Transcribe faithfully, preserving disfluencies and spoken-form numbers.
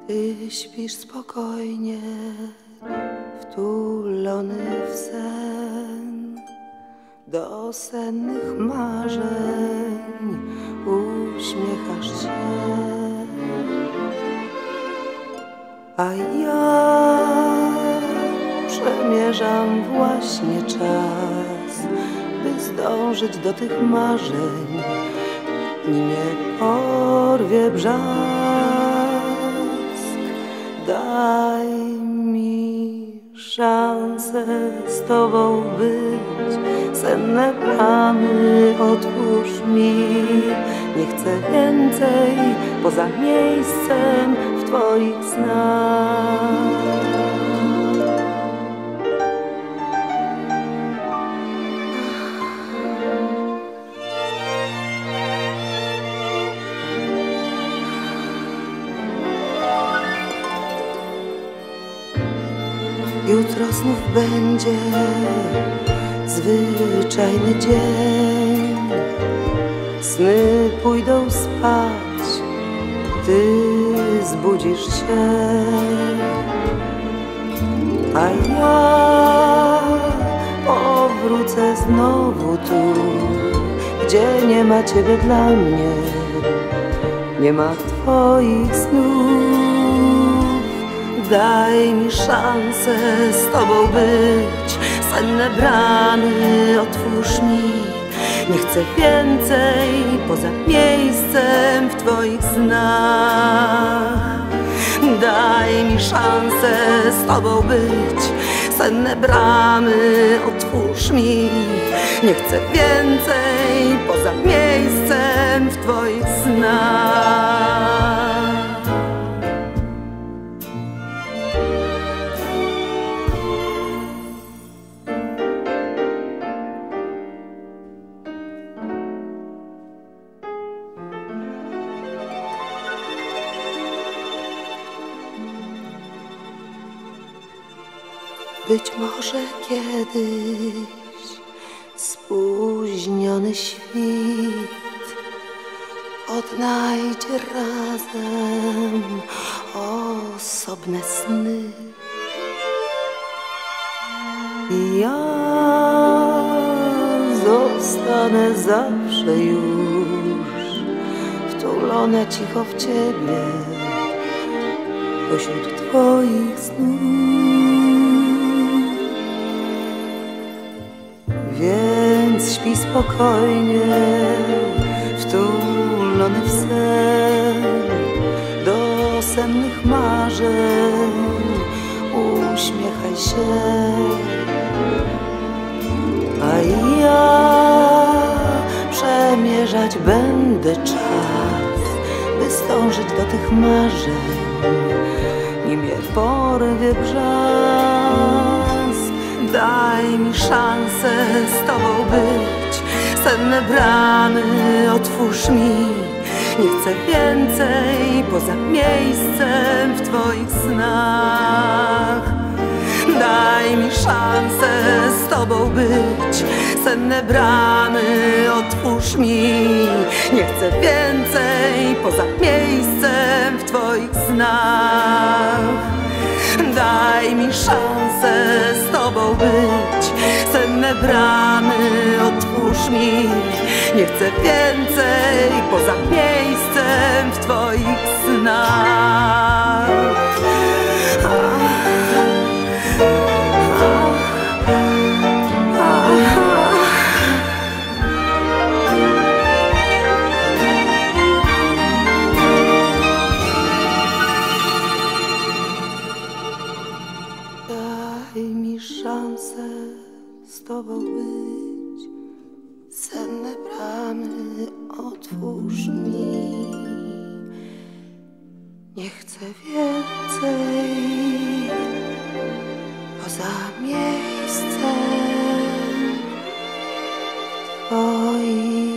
Ty śpisz spokojnie, wtulony w sen. Do sennych marzeń uśmiechasz się, a ja przemierzam właśnie czas, by zdążyć do tych marzeń, nim mnie porwie brzask. Daj mi szansę z Tobą być, senne bramy otwórz mi. Nie chcę więcej poza miejscem w Twoich snach. Jutro znów będzie zwyczajny dzień. Sny pójdą spać, Ty zbudzisz się, a ja powrócę znowu tu, gdzie nie ma Ciebie dla mnie, nie ma Twoich snów. Daj mi szansę z Tobą być, senne bramy otwórz mi. Nie chcę więcej poza miejscem w Twoich snach. Daj mi szansę z Tobą być, senne bramy otwórz mi. Nie chcę więcej poza miejscem w Twoich snach. Być może kiedyś spóźniony świt odnajdzie razem osobne sny. I ja zostanę zawsze już wtulona cicho w Ciebie pośród Twoich snów. Więc śpi spokojnie, wtulony w sen. Do sennych marzeń uśmiechaj się, a ja przemierzać będę czas, by zdążyć do tych marzeń, nim mnie porwie brzask. Daj mi szansę z Tobą być, senne bramy otwórz mi. Nie chcę więcej poza miejscem w Twoich snach. Daj mi szansę z Tobą być, senne bramy otwórz mi. Nie chcę więcej poza miejscem w Twoich snach. Daj mi szansę z Tobą być, senne bramy otwórz mi. Nie chcę więcej poza miejscem w Twoich snach. Daj mi szansę z Tobą być, senne bramy otwórz mi. Nie chcę więcej poza miejscem Twoich